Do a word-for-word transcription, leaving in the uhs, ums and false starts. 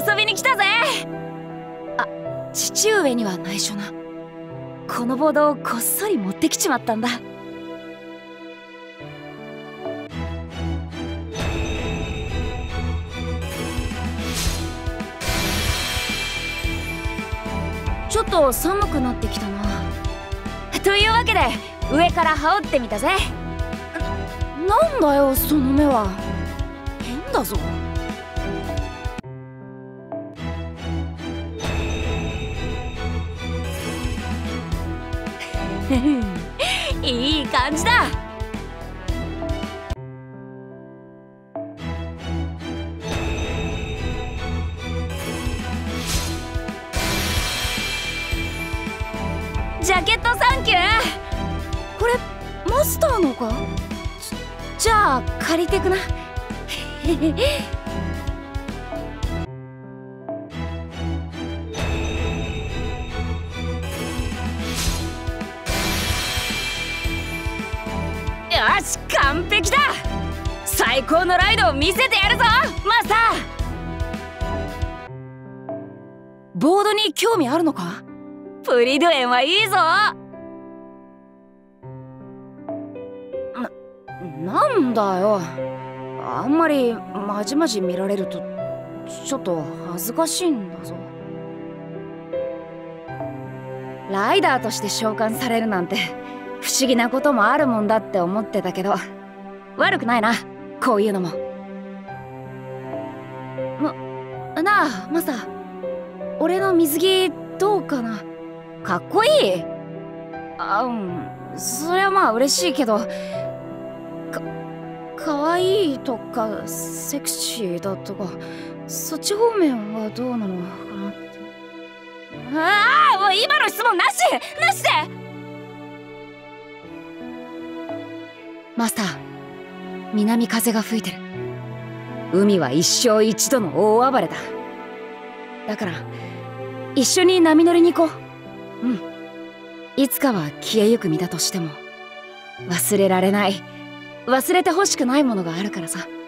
遊びに来たぜ。あ、父上には内緒な。このボードをこっそり持ってきちまったんだ。ちょっと寒くなってきたな。というわけで上から羽織ってみたぜ。なんだよその目は。変だぞ。いい感じだ。ジャケットサンキュー。これマスターのか？じゃあ借りてくな。よし完璧だ。最高のライドを見せてやるぞマスター。ボードに興味あるのか？プリドゥエンはいいぞ。な、なんだよ。あんまりまじまじ見られるとちょっと恥ずかしいんだぞ。ライダーとして召喚されるなんて不思議なこともあるもんだって思ってたけど、悪くないなこういうのも。な、なあマスター、俺の水着どうかな？かっこいい？あ、うん、そりゃまあ嬉しいけど、か、かわいいとかセクシーだとかそっち方面はどうなのかなって。ああ、もう今の質問なしなしで。マスター、南風が吹いてる。海は一生一度の大暴れだ。だから一緒に波乗りに行こう。うん、いつかは消えゆく身だとしても忘れられない、忘れてほしくないものがあるからさ。